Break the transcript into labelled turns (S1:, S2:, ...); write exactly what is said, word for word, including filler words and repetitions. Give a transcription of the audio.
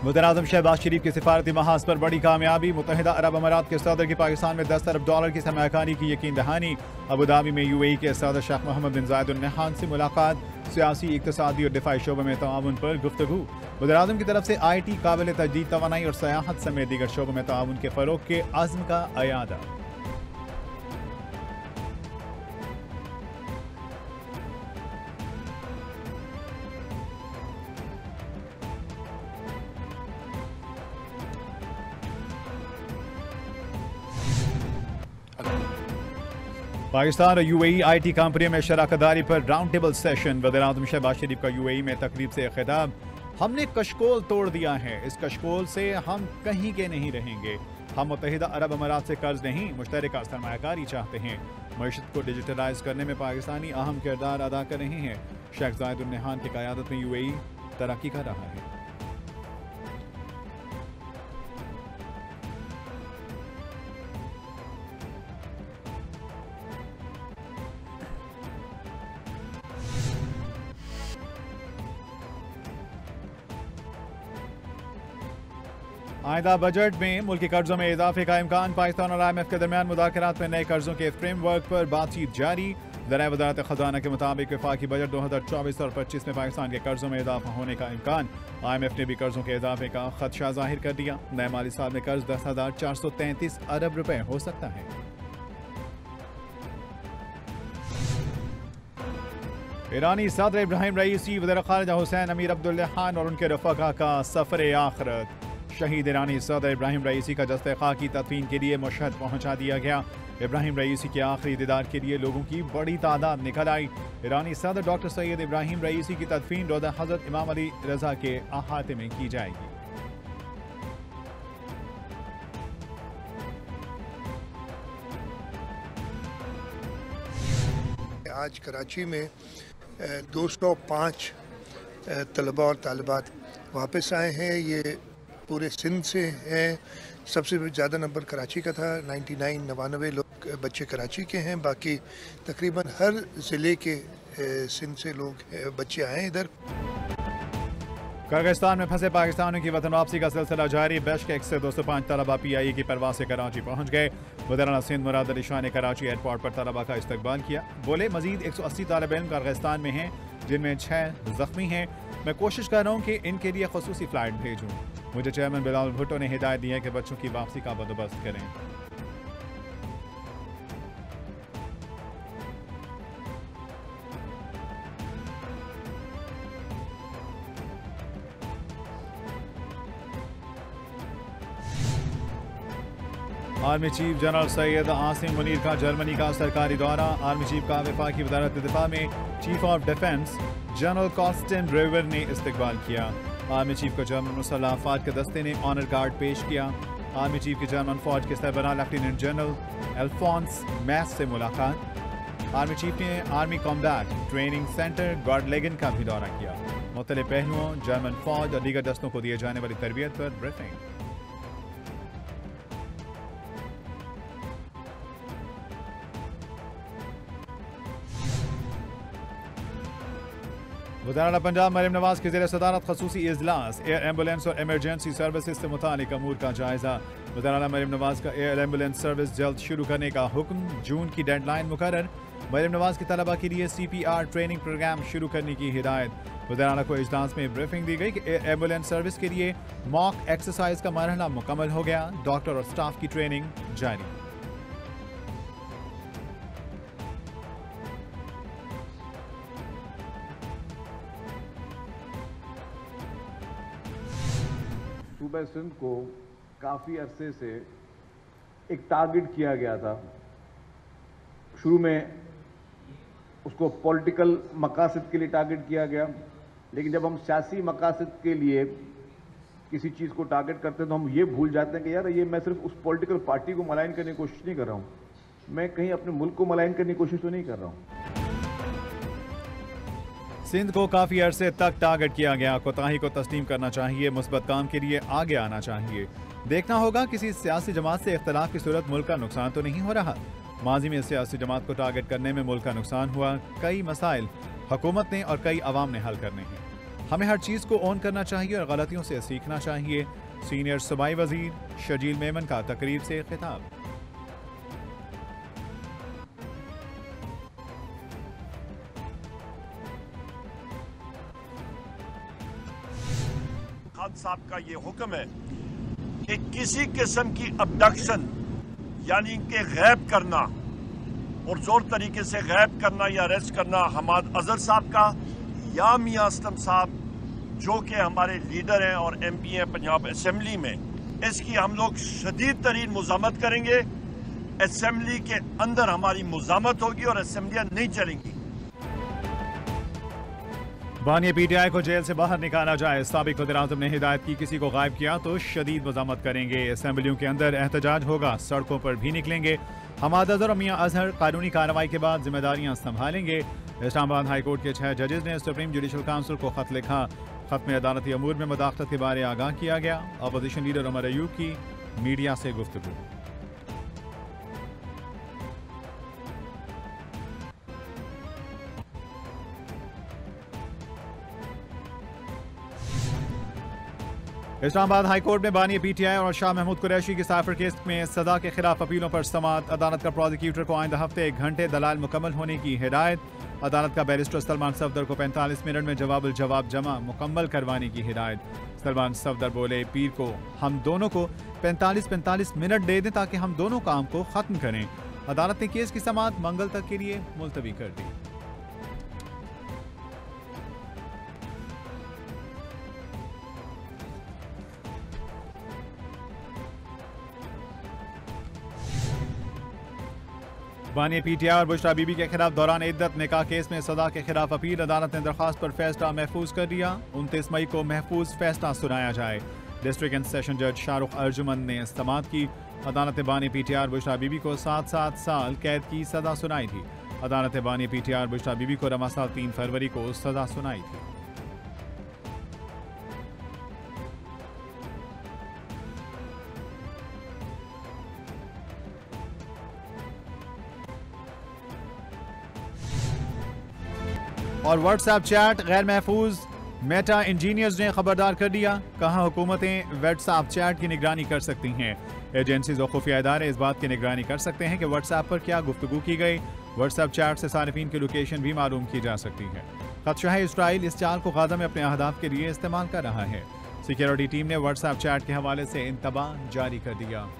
S1: वज़ीर-ए-आज़म शहबाज शरीफ की सिफारती महाज पर बड़ी कामयाबी। मुत्तहिदा अरब अमारात के सदर की पाकिस्तान में दस अरब डॉलर की सरमायाकारी की यकीन दहानी। अबूधाबी में यूएई के सदर शेख मोहम्मद बिन जायद अल नहयान से मुलाकात। सियासी, इक़्तिसादी और दिफाई शोबे में ताउन पर गुफ्तगू। वज़ीर-ए-आज़म की तरफ से आई टी, काबिल तजदीद तवानाई और सयाहत समेत दीगर शोबों में ताउन के फ़रोग़ के अज़्म का अयादा। पाकिस्तान और यूएई आई टी कंपनियों में शराकतदारी पर राउंड टेबल सेशन। वज़ीर-ए-आज़म शहबाज शरीफ का यूएई में तकरीब से खिताब। हमने कशकोल तोड़ दिया है, इस कशकोल से हम कहीं के नहीं रहेंगे। हम मुत्तहिदा अरब अमारात से कर्ज नहीं, मुश्तरका सरमायाकारी चाहते हैं। मईशत को डिजिटलाइज करने में पाकिस्तानी अहम किरदार अदा कर रहे हैं। शेख जायद अल नहयान की क़यादत में यूएई तरक्की कर रहा है। आइंदा बजट में मुल्की कर्जों में इजाफे का इम्कान। पाकिस्तान और आई एम एफ के दरमियान मुज़ाकरात में नए कर्जों के फ्रेमवर्क पर बातचीत जारी। ज़राए वज़ारत ख़ज़ाना के मुताबिक वफ़ाक़ी बजट दो हज़ार चौबीस और पच्चीस में पाकिस्तान के कर्जों में इजाफा होने का इम्कान। आई एम एफ ने भी कर्जों के इजाफे का खदशा जाहिर कर दिया। नए माली साल में कर्ज दस हजार चार सौ तैंतीस अरब रुपए हो सकता है। ईरानी सदर इब्राहिम रईसी, वज़ीर ख़ारिजा हुसैन अमीर अब्दुल्लाहान और उनके रफ़क़ा का सफ़र आखिरत। शहीद ईरानी सदर इब्राहिम रईसी का जस्ते ख़ा की तदफीन के लिए मशहद पहुँचा दिया गया। इब्राहिम रईसी के आखिरी दीदार के लिए लोगों की बड़ी तादाद निकल आई। ईरानी सदर डॉक्टर सैयद इब्राहिम रईसी की तदफीन रोज़ा हज़रत इमाम अली रज़ा के अहाते में की जाएगी।
S2: आज कराची में दो सौ पाँच तलबा और तालिबात वापस आए हैं। ये पूरे सिंध से हैं। सबसे ज़्यादा नंबर कराची का था, निन्यानवे नवानवे लोग बच्चे कराची के हैं। बाकी तकरीबन हर ज़िले के सिंध से लोग बच्चे आए इधर।
S1: किर्गिस्तान में फंसे पाकिस्तानियों की वतन वापसी का सिलसिला जारी। बेशकेक से दो सौ पाँच तलबा पी आई ए की परवाज़ से कराची पहुँच गए। वज़ीर सिंध मुराद अली शाह ने कराची एयरपोर्ट पर तलबा का इस्तकबाल किया। बोले मजीद एक सौ अस्सी तालिब इल्म किर्गिस्तान में हैं, जिनमें छः ज़ख्मी हैं। मैं कोशिश कर रहा हूँ कि इनके लिए खसूसी फ़्लाइट भेजूँ। मुझे चेयरमैन बिलावल भुट्टो ने हिदायत दी है कि बच्चों की वापसी का बंदोबस्त करें। Army chief general Syed Asim Munir का जर्मनी का सरकारी दौरा। आर्मी चीफ का वफाकी वज़ारत दिफा में chief of defence general Carsten Breuer ने इस्तकबाल किया। आर्मी चीफ को जर्मन मुसल्लह अफ़वाज के दस्ते ने ऑनर गार्ड पेश किया। आर्मी चीफ की जर्मन फौज के सरबराह लेफ्टिनेंट जनरल एल्फोंस मैस से मुलाकात। आर्मी चीफ ने आर्मी कॉम्बैट ट्रेनिंग सेंटर गॉडलेगन का भी दौरा किया। मुख्तलिफ पहलुओं, जर्मन फौज और दीगर दस्तों को दिए जाने वाली तरबियत पर ब्रीफिंग। वज़ीर-ए-आला पंजाब मरीम नवाज की ज़ेर सदारत खसूसी इजलास। एयर एम्बुलेंस और इमरजेंसी सर्विसेज से मुतालिक अमूर का जायजा। वज़ीर-ए-आला मरीम नवाज का एयर एम्बुलेंस सर्विस जल्द शुरू करने का हुक्म। जून की डेडलाइन मुकर्रर। मरीम नवाज की तलबा के लिए C P R training programme शुरू करने की हिदायत। वज़ीर-ए-आला को इजलास में ब्रीफिंग दी गई कि एयर एम्बुलेंस सर्विस के लिए मॉक एक्सरसाइज का मरहला मुकम्मल हो गया। डॉक्टर और स्टाफ की ट्रेनिंग जारी।
S3: सूबा सिंध को काफ़ी अरसे से एक टारगेट किया गया था। शुरू में उसको पॉलिटिकल मकासद के लिए टारगेट किया गया, लेकिन जब हम सियासी मकासद के लिए किसी चीज़ को टारगेट करते हैं तो हम ये भूल जाते हैं कि यार ये मैं सिर्फ उस पॉलिटिकल पार्टी को मलाइन करने की कोशिश नहीं कर रहा हूँ, मैं कहीं अपने मुल्क को मलाइन करने की कोशिश तो नहीं कर रहा हूँ।
S1: सिंध को काफी अरसे तक टारगेट किया गया। कोताही को तस्लीम करना चाहिए, मुस्बत काम के लिए आगे आना चाहिए। देखना होगा किसी सियासी जमात से इख्तलाफ की सूरत मुल्क का नुकसान तो नहीं हो रहा। माजी में सियासी जमात को टारगेट करने में मुल्क का नुकसान हुआ। कई मसाइल हुकूमत ने और कई अवाम ने हल करने हैं। हमें हर चीज़ को ऑन करना चाहिए और गलतियों से सीखना चाहिए। सीनियर सूबाई वजीर शजील मेमन का तकरीब से खिताब।
S4: खान साहब का ये हुक्म है कि किसी किस्म की अबडक्शन यानी कि गैब करना और जोर तरीके से गैब करना या अरेस्ट करना हमाद अजहर साहब का या मियां असलम साहब जो कि हमारे लीडर हैं और एम पी हैं पंजाब असेंबली में, इसकी हम लोग शदीद तरीन मुज़ामत करेंगे। असेंबली के अंदर हमारी मुज़ामत होगी और असेंबलियां नहीं चलेंगी।
S1: बानिया पीटीआई को जेल से बाहर निकाला जाए। साबिक वज़ीर-ए-आज़म ने हिदायत की, किसी को गायब किया तो शदीद मज़ामत करेंगे। असेंबलियों के अंदर एहतजाज होगा, सड़कों पर भी निकलेंगे। हमाद अजहर और मियां अजहर कानूनी कार्रवाई के बाद जिम्मेदारियां संभालेंगे। इस्लामाबाद हाई कोर्ट के छह जजेस ने सुप्रीम जुडिशल काउंसिल को खत लिखा। खत में अदालती अमूर में मुदाखलत के बारे आगाह किया गया। अपोजिशन लीडर उमर अयूब की मीडिया से गुफ्तगू। इस्लामाबाद हाई कोर्ट में बानिया पीटीआई और शाह महमूद कुरैशी की साइफर केस में सजा के खिलाफ अपीलों पर समाअत। अदालत का प्रोसिक्यूटर को आइंदा हफ्ते एक घंटे दलाल मुकम्मल होने की हिदायत। अदालत का बैरिस्टर सलमान सफदर को पैंतालीस मिनट में जवाब जवाब जमा मुकम्मल करवाने की हिदायत। सलमान सफदर बोले, पीर को हम दोनों को पैंतालीस पैंतालीस मिनट दे दें ताकि हम दोनों काम को खत्म करें। अदालत ने केस की समाअत मंगल तक के लिए मुलतवी कर दी। बानिया पीटीआई और बुशरा बीबी के खिलाफ दौरान इद्दत निकाह केस में सजा के खिलाफ अपील। अदालत ने दरखास्त पर फैसला महफूज कर दिया। उनतीस मई को महफूज फैसला सुनाया जाए। डिस्ट्रिक्ट एंड सेशन जज शाहरुख अर्जुमन ने समाअत की। अदालत ने बानिया पीटीआई और बुशरा बीबी को सात सात साल कैद की सजा सुनाई थी। अदालत ने बानिया पीटीआई और बुशरा बीबी को रमा साल तीन फरवरी को सजा सुनाई थी। और व्हाट्सएप चैट गैर महफूज, मेटा इंजीनियर्स ने खबरदार कर दिया। कहा हुकूमतें व्हाट्सएप चैट की निगरानी कर सकती हैं। एजेंसीज और खुफिया इदारे इस बात की निगरानी कर सकते हैं कि व्हाट्सएप पर क्या गुफ्तगू की गई। व्हाट्सएप चैट से सारिफीन की लोकेशन भी मालूम की जा सकती है। खदशा है इसराइल इस चाल को गाजा में अपने अहदाफ के लिए इस्तेमाल कर रहा है। सिक्योरिटी टीम ने व्हाट्सएप चैट के हवाले से इंतबाह जारी कर दिया।